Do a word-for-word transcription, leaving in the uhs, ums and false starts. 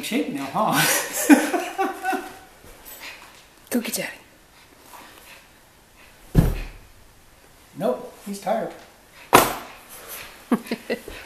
cheek now, huh? Go get Daddy. Nope, he's tired.